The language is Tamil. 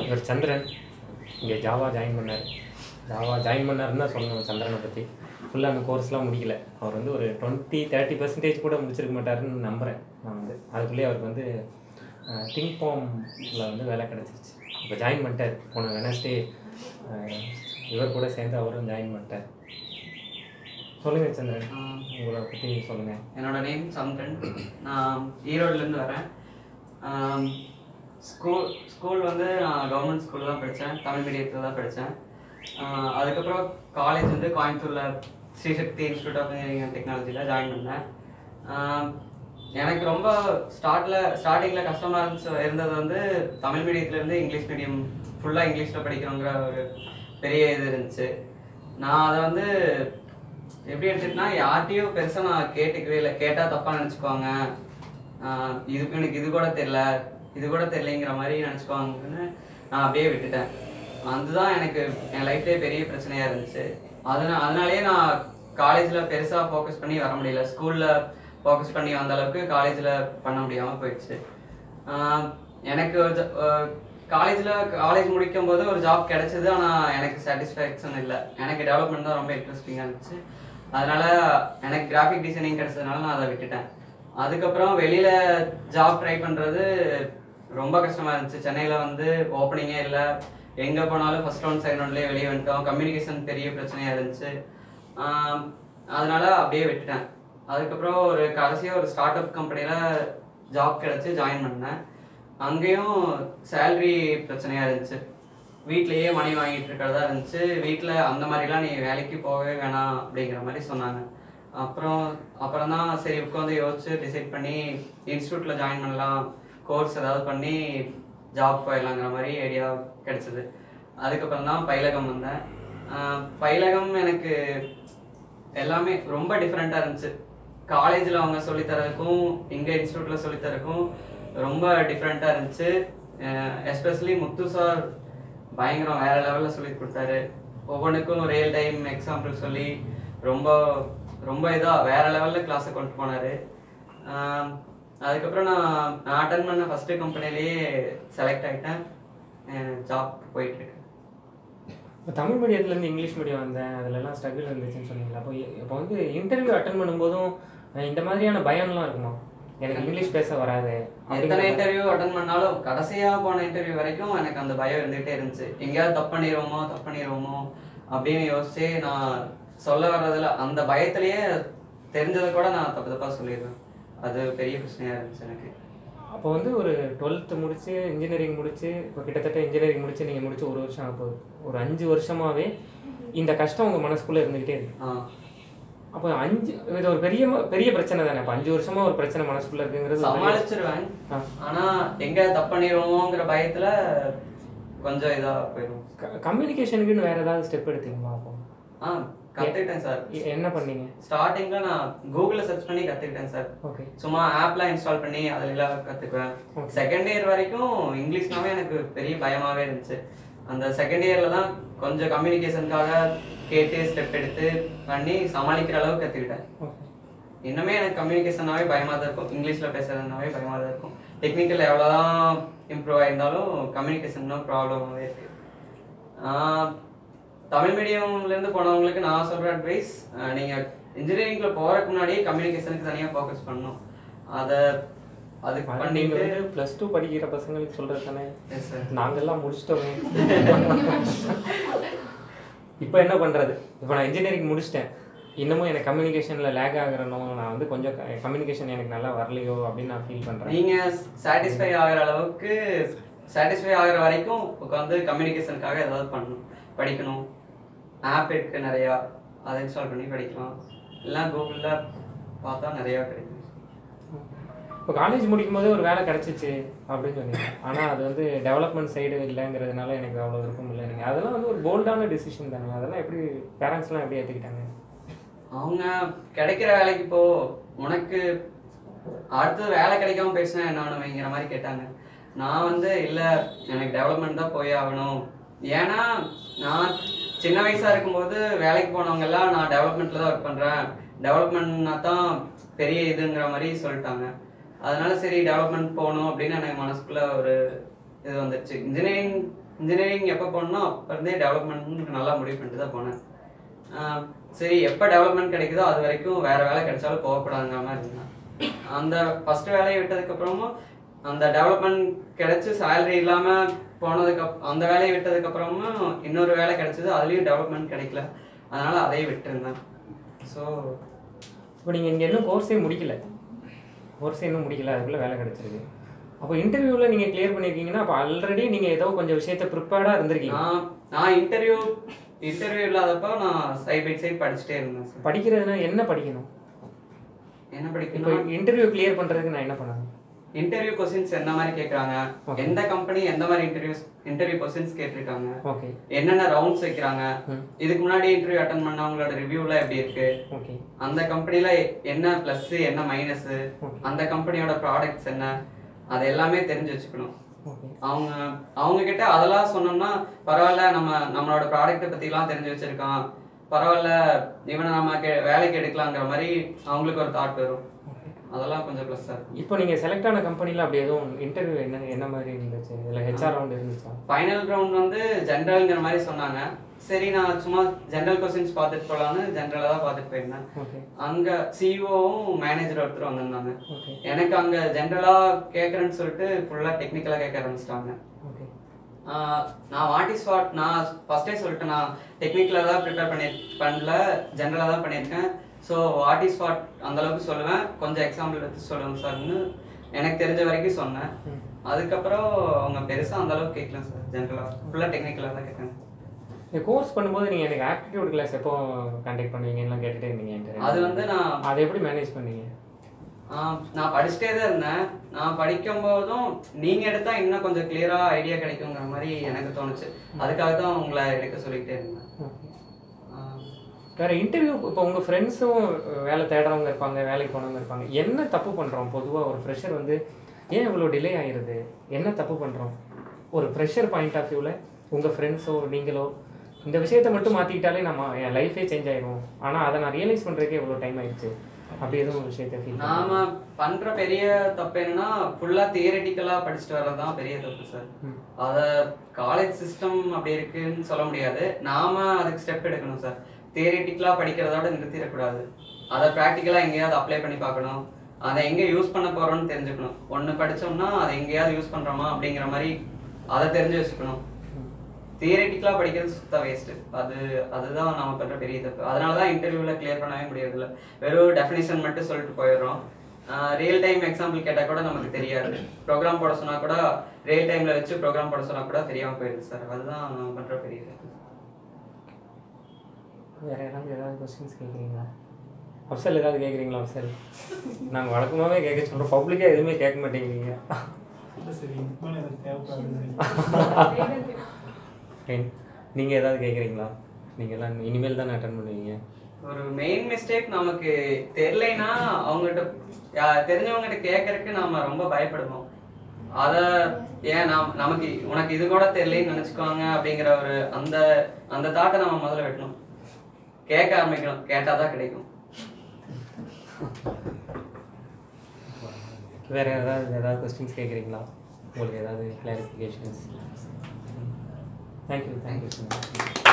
இவர் சந்திரன் இங்கே ஜாவா ஜாயின் பண்ணாருன்னு தான் சொல்லணும். சந்திரனை பற்றி ஃபுல்லாக அந்த கோர்ஸ்லாம் முடிக்கல. அவர் வந்து ஒரு 20-30% கூட முடிச்சிருக்க மாட்டாருன்னு நம்புகிறேன் நான். வந்து அதுக்குள்ளேயே அவருக்கு வந்து திங்க்பாமில் வந்து வேலை கிடச்சிருச்சு. இப்போ ஜாயின் பண்ணிட்டார். போன வெனஸ்டே இவர் கூட சேர்ந்து அவரும் ஜாயின் பண்ணிட்டார். சொல்லுங்கள் சந்திரன், உங்களை பற்றி சொல்லுங்கள். என்னோட நேம் சந்திரன். நான் ஈரோடுலேருந்து வரேன். ஸ்கூல் வந்து நான் கவர்மெண்ட் ஸ்கூலில் தான் படித்தேன், தமிழ் மீடியத்தில் தான் படித்தேன். அதுக்கப்புறம் காலேஜ் வந்து கோயம்புத்தூரில் Srisakthi institute of engineering and டெக்னாலஜியில் ஜாயின் பண்ணேன். எனக்கு ரொம்ப ஸ்டார்டிங்கில் கஷ்டமாக இருந்தது வந்து தமிழ் மீடியத்துலேருந்து இங்கிலீஷ் மீடியம் ஃபுல்லாக இங்கிலீஷில் படிக்கிறோங்கிற ஒரு பெரிய இது இருந்துச்சு. நான் அதை வந்து எப்படி எடுத்துக்கிட்டேன்னா, யார்கிட்டையும் பெருசாக நான் கேட்டுக்கவே இல்லை. கேட்டால் தப்பாக நினச்சிக்குவாங்க, எனக்கு இது கூட தெரியலைங்கிற மாதிரி நினச்சிக்குவாங்கன்னு நான் அப்படியே விட்டுட்டேன். அதுதான் எனக்கு என் லைஃப்லேயே பெரிய பிரச்சனையாக இருந்துச்சு. அதனாலேயே நான் காலேஜில் பெருசாக ஃபோக்கஸ் பண்ணி வர முடியல. ஸ்கூலில் ஃபோக்கஸ் பண்ணி வந்த அளவுக்கு காலேஜில் பண்ண முடியாமல் போயிடுச்சு. எனக்கு காலேஜ் முடிக்கும் போது ஒரு ஜாப் கிடைச்சது. ஆனால் எனக்கு சாட்டிஸ்ஃபேக்ஷன் இல்லை. எனக்கு டெவலப்மெண்ட் தான் ரொம்ப இன்ட்ரெஸ்டிங்காக இருந்துச்சு. அதனால் எனக்கு கிராஃபிக் டிசைனிங் கிடைச்சதுனால நான் அதை விட்டுட்டேன். அதுக்கப்புறம் வெளியில் ஜாப் ட்ரை பண்ணுறது ரொம்ப கஷ்டமாக இருந்துச்சு. சென்னையில் வந்து ஓப்பனிங்கே இல்லை. எங்கே போனாலும் ஃபஸ்ட் ரவுண்ட் செகண்ட் ரவுண்ட்லேயே வெளியே வந்துட்டோம். கம்யூனிகேஷன் பெரிய பிரச்சனையாக இருந்துச்சு. அதனால் அப்படியே விட்டுட்டேன். அதுக்கப்புறம் கடைசியாக ஒரு ஸ்டார்ட் அப் கம்பெனியில் ஜாப் கிடச்சி ஜாயின் பண்ணேன். அங்கேயும் சேல்ரி பிரச்சனையாக இருந்துச்சு. வீட்லேயே மணி வாங்கிட்டு இருக்கிறதா இருந்துச்சு. வீட்டில் அந்த மாதிரிலாம் நீ வேலைக்கு போகவே வேணாம் அப்படிங்கிற மாதிரி சொன்னாங்க. அப்புறம் தான் சரி உட்காந்து யோசிச்சு டிசைட் பண்ணி இன்ஸ்டியூட்டில் ஜாயின் பண்ணலாம், கோர்ஸ் ஏதாவது பண்ணி ஜாப் போயிடலாங்கிற மாதிரி ஐடியா கிடச்சிது. அதுக்கப்புறம் தான் பயிலகம் வந்தேன். பயிலகம் எனக்கு எல்லாமே ரொம்ப டிஃப்ரெண்ட்டாக இருந்துச்சு. காலேஜில் அவங்க சொல்லித்தரதுக்கும் இங்கே இன்ஸ்டியூட்டில் சொல்லித்தரதுக்கும் ரொம்ப டிஃப்ரெண்ட்டாக இருந்துச்சு. எஸ்பெஷலி முத்து சார் பயங்கரம் வேறு லெவலில் சொல்லி கொடுத்தாரு. ஒவ்வொன்றுக்கும் ரியல் டைம் எக்ஸாம்பிள் சொல்லி ரொம்ப ரொம்ப இதாக வேறு லெவலில் கிளாஸை கொண்டு போனார். அதுக்கப்புறம் நான் அட்டன் பண்ண ஃபஸ்ட்டு கம்பெனிலேயே செலக்ட் ஆகிட்டேன். ஜாப் போயிட்டுருக்கு. இப்போ தமிழ் மீடியத்துலேருந்து இங்கிலீஷ் மீடியம் வந்தேன், அதிலெல்லாம் ஸ்ட்ரகிள் இருந்துச்சுன்னு சொன்னீங்களா? இப்போ வந்து இன்டர்வியூ அட்டன் பண்ணும்போதும் இந்த மாதிரியான பயம்லாம் இருக்குமா? எனக்கு இங்கிலீஷ் பேச வராது. எத்தனை இன்டர்வியூ அட்டன் பண்ணாலும் கடைசியாக போன இன்டர்வியூ வரைக்கும் எனக்கு அந்த பயம் இருந்துகிட்டே இருந்துச்சு. எங்கேயாவது தப்பு பண்ணிடுவோமோ அப்படின்னு யோசிச்சு நான் சொல்ல வர்றதில்ல. அந்த பயத்திலேயே தெரிஞ்சதை கூட நான் தப்பாக சொல்லிடுவேன். அது பெரிய பிரச்சனையாக இருந்துச்சு எனக்கு. அப்போ வந்து ஒரு 12th முடிச்சு இன்ஜினியரிங் முடிச்சு இப்போ கிட்டத்தட்ட இன்ஜினியரிங் முடிச்சு நீங்கள் முடிச்சு 1 வருஷம் ஆகுது. ஒரு 5 வருஷமாகவே இந்த கஷ்டம் உங்கள் மனசுக்குள்ளே இருந்துக்கிட்டே இருக்கு. அப்போ இது ஒரு பெரிய பிரச்சனை தானே. அப்போ 5 வருஷமா ஒரு பிரச்சனை மனசுக்குள்ளே இருக்குங்கிறது சமாளிச்சிருவேன். ஆனால் எங்கே தப்பு பண்ணிடுவோங்கிற பயத்தில் கொஞ்சம் இதாக போயிடும். கம்யூனிகேஷனுக்குன்னு வேறு ஏதாவது ஸ்டெப் எடுத்தீங்களா? அப்போ கற்றுக்கிட்டேன் சார். என்ன பண்ணீங்க? ஸ்டார்டிங்கில் நான் கூகுளில் சர்ச் பண்ணி கற்றுக்கிட்டேன் சார். ஓகே. சும்மா ஆப்லாம் இன்ஸ்டால் பண்ணி அதில் கற்றுக்குவேன். செகண்ட் இயர் வரைக்கும் இங்கிலீஷ்னாவே எனக்கு பெரிய பயமாகவே இருந்துச்சு. அந்த செகண்ட் இயரில் தான் கொஞ்சம் கம்யூனிகேஷனுக்காக கேட்டு ஸ்டெப் எடுத்து பண்ணி சமாளிக்கிற அளவுக்கு கற்றுக்கிட்டேன். இன்னுமே எனக்கு கம்யூனிகேஷனாகவே பயமாக தான் இருக்கும். இங்கிலீஷில் பேசுறதுனாவே பயமாக தான் இருக்கும். டெக்னிக்கல் எவ்வளோதான் இம்ப்ரூவ் ஆகியிருந்தாலும் கம்யூனிகேஷன் ப்ராப்ளமாகவே இருக்குது. தமிழ் மீடியம்லேருந்து போனவங்களுக்கு நான் சொல்கிற அட்வைஸ், நீங்கள் இன்ஜினியரிங்கில் போகிறதுக்கு முன்னாடியே கம்யூனிகேஷனுக்கு தனியாக ஃபோக்கஸ் பண்ணணும். அதுக்கு பண்ணிட்டு +2 படிக்கிற பசங்களுக்கு சொல்கிறது தானே. நாங்கள்லாம் முடிச்சிட்டோமே. இப்போ என்ன பண்ணுறது? இப்போ நான் இன்ஜினியரிங் முடிச்சிட்டேன், இன்னமும் எனக்கு கம்யூனிகேஷனில் லேக் ஆகிறனோ, நான் வந்து கொஞ்சம் கம்யூனிகேஷன் எனக்கு நல்லா வரலையோ அப்படின்னு நான் ஃபீல் பண்ணுறேன். நீங்கள் சாட்டிஸ்ஃபை ஆகிற அளவுக்கு சாட்டிஸ்ஃபை ஆகிற வரைக்கும் உட்காந்து கம்யூனிகேஷனுக்காக ஏதாவது படிக்கணும். ஆப் இருக்குது நிறையா, அதை இன்ஸ்டால் பண்ணி படிக்கலாம். இல்லை கூகுளில் பார்த்தா நிறையா கிடைக்கும். இப்போ காலேஜ் முடிக்கும் போதே ஒரு வேலை கிடச்சிச்சு அப்படின்னு சொன்னீங்க. ஆனால் அது வந்து டெவலப்மெண்ட் சைடு இல்லைங்கிறதுனால எனக்கு அவ்வளோ விருப்பம் இல்லை. நீங்கள் அதெல்லாம் வந்து ஒரு போல்டான டிசிஷன் தானே. அதெல்லாம் எப்படி பேரண்ட்ஸ்லாம் எப்படி ஏற்றுக்கிட்டாங்க? அவங்க கிடைக்கிற வேலைக்கு போ, உனக்கு அடுத்தது வேலை கிடைக்காம பேசினா என்ன வேணுங்கிற மாதிரி கேட்டாங்க. நான் வந்து இல்லை, எனக்கு டெவலப்மெண்ட் தான் போய் ஆகணும். ஏன்னா நான் சின்ன வயசாக இருக்கும்போது வேலைக்கு போனவங்கெல்லாம் நான் டெவலப்மெண்ட்டில் தான் ஒர்க் பண்ணுறேன், டெவலப்மெண்ட்னா தான் பெரிய இதுங்கிற மாதிரி சொல்லிட்டாங்க. அதனால சரி டெவலப்மெண்ட் போகணும் அப்படின்னு எனக்கு மனசுக்குள்ளே ஒரு இது வந்துருச்சு. இன்ஜினியரிங் எப்போ போனோம்னா அப்போ இருந்தே டெவலப்மெண்ட் நல்லா முடிவு பண்ணிட்டு தான் போனேன். சரி எப்போ டெவலப்மெண்ட் கிடைக்குதோ அது வரைக்கும் வேறு வேலை கிடைச்சாலும் போகக்கூடாதுங்கிற மாதிரி இருந்தேன். அந்த ஃபஸ்ட்டு வேலையை விட்டதுக்கப்புறமும் அந்த டெவலப்மெண்ட் கிடைச்சி சேலரி இல்லாமல் அந்த வேலையை விட்டதுக்கப்புறமும் இன்னொரு வேலை கிடைச்சது, அதுலேயும் டெவலப்மெண்ட் கிடைக்கல, அதனால் அதையும் விட்டுருந்தேன். ஸோ இப்போ நீங்கள் இங்கே இன்னும் கோர்ஸே முடிக்கல, அதுக்குள்ளே வேலை கிடைச்சிருக்கு. அப்போ இன்டர்வியூவில் நீங்கள் கிளியர் பண்ணியிருக்கீங்கன்னா அப்போ ஆல்ரெடி நீங்கள் ஏதோ கொஞ்சம் விஷயத்த ப்ரிப்பேர்டாக இருந்திருக்கீங்க. நான் இன்டர்வியூ இல்லாதப்போ நான் சைட் பை சைட் படிச்சுட்டே இருந்தேன். படிக்கிறதுனா என்ன படிக்கணும்? இப்போ இன்டர்வியூ கிளியர் பண்ணுறதுக்கு நான் என்ன பண்ணணும்? இன்டர்வியூ கொஸ்டின்ஸ் என்ன மாதிரி கேட்குறாங்க, எந்த கம்பெனி எந்த மாதிரி இன்டர்வியூ கொஸ்டின்ஸ் கேட்டிருக்காங்க, என்னென்ன ரவுண்ட்ஸ் வைக்கிறாங்க, இதுக்கு முன்னாடி இன்டர்வியூ அட்டன் பண்ணவங்களோட ரிவ்யூலாம் எப்படி இருக்கு, அந்த கம்பெனில என்ன ப்ளஸ் என்ன மைனஸ், அந்த கம்பெனியோட ப்ராடக்ட்ஸ் என்ன, அது எல்லாமே தெரிஞ்சு வச்சுக்கணும். அவங்க கிட்ட அதெல்லாம் சொன்னோம்னா பரவாயில்ல, நம்மளோட ப்ராடக்ட்டை பற்றிலாம் தெரிஞ்சு வச்சிருக்கான், பரவாயில்ல இவனை நம்ம வேலைக்கு எடுக்கலாங்கிற மாதிரி அவங்களுக்கு ஒரு தாட் வரும். அதெல்லாம் கொஞ்சம் ப்ளஸ் சார். இப்போ நீங்கள் செலக்ட் ஆன கம்பெனியில் அப்படி எதுவும் இன்டர்வியூ என்ன மாதிரி இருந்துச்சு? இல்லை ஹெச்ஆர் ரவுண்ட் இருந்துச்சா? ஃபைனல் ரவுண்ட் வந்து ஜென்ரல்ங்கிற மாதிரி சொன்னாங்க. சரி நான் சும்மா ஜென்ரல் கொஸ்டின்ஸ் பார்த்துட்டு போகலான்னு ஜென்ரலாக தான் பார்த்துட்டு போயிருந்தேன். அங்கே சிஇஓவும் மேனேஜர் ஒருத்தர் வந்திருந்தாங்க. எனக்கு அங்கே ஜென்ரலாக கேட்குறேன்னு சொல்லிட்டு ஃபுல்லாக டெக்னிக்கலாக கேட்க ஆரம்பிச்சிட்டாங்க. நான் வாட் இஸ் வாட் நான் ஃபஸ்ட்டே சொல்லிட்டு நான் டெக்னிக்கலாக தான் ப்ரிப்பேர் பண்ணல, ஜென்ரலாக தான் பண்ணியிருக்கேன். ஸோ வாட் இஸ் வாட் அந்தளவுக்கு சொல்லுவேன், கொஞ்சம் எக்ஸாம்பிள் எடுத்து சொல்லுவேன் சார்னு எனக்கு தெரிஞ்ச வரைக்கும் சொன்னேன். அதுக்கப்புறம் அவங்க பெருசாக அந்தளவுக்கு கேட்கல சார், ஜென்ரலாக ஃபுல்லாக டெக்னிக்கலாக தான் கேட்குறேன். கோர்ஸ் பண்ணும்போது நீங்கள் எனக்கு ஆப்டிடியூட் கிளாஸ் எப்போ கண்டக்ட் பண்ணுவீங்கன்னு கேட்டுகிட்டே இருந்தீங்க. அது வந்து நான் அதை எப்படி மேனேஜ் பண்ணீங்க? நான் படிச்சுட்டே தான் இருந்தேன். நான் படிக்கும்போதும் நீங்கள் எடுத்தால் இன்னும் கொஞ்சம் கிளியராக ஐடியா கிடைக்குங்கிற மாதிரி எனக்கு தோணுச்சு. அதுக்காக தான் உங்களை எடுக்க சொல்லிக்கிட்டே இருந்தேன். வேறு இன்டர்வியூ இப்போ உங்கள் ஃப்ரெண்ட்ஸும் வேலை தேடுறவங்க இருப்பாங்க, வேலைக்கு போனவங்க இருப்பாங்க. என்ன தப்பு பண்ணுறோம் பொதுவாக ஒரு ஃப்ரெஷர் வந்து ஏன் இவ்வளோ டிலே ஆகிடுது, என்ன தப்பு பண்ணுறோம்? ஒரு ஃப்ரெஷர் பாயிண்ட் ஆஃப் வியூவில் உங்கள் ஃப்ரெண்ட்ஸோ நீங்களோ இந்த விஷயத்தை மட்டும் மாற்றிக்கிட்டாலே என் லைஃபே சேஞ்ச் ஆகிடும், ஆனால் அதை நான் ரியலைஸ் பண்ணுறதுக்கே எவ்வளோ டைம் ஆயிடுச்சு, அப்படி எதுவும் ஒரு விஷயத்தை ஃபீல் நாம் பண்ணுற பெரிய தப்பு என்னன்னா ஃபுல்லாக தியரிட்டிக்கலாக படிச்சுட்டு வர்றது தான் பெரிய தப்பு சார். அதை காலேஜ் சிஸ்டம் அப்படி இருக்குன்னு சொல்ல முடியாது, நாம் அதுக்கு ஸ்டெப் எடுக்கணும் சார். தியரிட்டிக்கலாக படிக்கிறதோட நிறுத்திடக்கூடாது, அதை ப்ராக்டிக்கலாக எங்கேயாவது அப்ளை பண்ணி பார்க்கணும், அதை எங்கே யூஸ் பண்ண போகிறோன்னு தெரிஞ்சுக்கணும். ஒன்று படித்தோம்னா அதை எங்கேயாவது யூஸ் பண்ணுறோமா அப்படிங்கிற மாதிரி அதை தெரிஞ்சு வச்சுக்கணும். தியரிட்டிக்கலாக படிக்கிறது சுத்த வேஸ்ட்டு. அதுதான் நம்ம பண்ணுற பெரிய தப்பு. அதனால தான் இன்டர்வியூவில் கிளியர் பண்ணவே முடியறதில்ல. வெறும் டெஃபினிஷன் மட்டும் சொல்லிட்டு போயிடுறோம். ரியல் டைம் எக்ஸாம்பிள் கேட்டால் கூட நமக்கு தெரியாது. ப்ரோக்ராம் போட சொன்னால் கூட ரியல் டைமில் வச்சு ப்ரோக்ராம் போட சொன்னால் கூட தெரியாமல் போயிடுது சார். அதுதான் நம்ம பண்ணுற பெரிய தப்பு. வேறு ஏதாவது கொஸ்டின்ஸ் கேட்குறீங்களா? அப்சல் ஏதாவது கேட்குறீங்களா? அப்சல் நாங்கள் வழக்கமாகவே கேட்க சொல்கிறோம், பப்ளிக்காக எதுவுமே கேட்க மாட்டேங்கிறீங்க. நீங்கள் ஏதாவது கேட்குறீங்களா? நீங்கள்லாம் இனிமேல் தானே அட்டன் பண்ணுவீங்க. ஒரு மெயின் மிஸ்டேக் நமக்கு தெரியலைன்னா அவங்ககிட்ட தெரிஞ்சவங்ககிட்ட கேட்கறதுக்கு நம்ம ரொம்ப பயப்படுவோம். அதை ஏன் நமக்கு உனக்கு இது கூட தெரியலன்னு நினச்சிக்குவாங்க அப்படிங்கிற ஒரு அந்த தாட்டை நம்ம முதல்ல வெட்டணும். கேட்க ஆரம்பிக்கணும், கேட்டால் தான் கிடைக்கும். வேறு ஏதாவது கொஸ்டின்ஸ் கேட்குறீங்களா? உங்களுக்கு ஏதாவது கிளாரிஃபிகேஷன்ஸ்? Thank you so much.